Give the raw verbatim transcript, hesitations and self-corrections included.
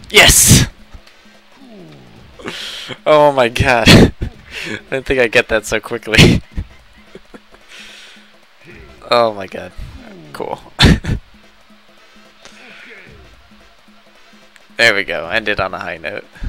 Yes! Oh my god. I didn't think I'd get that so quickly. Oh my god. Cool. There we go. Ended on a high note.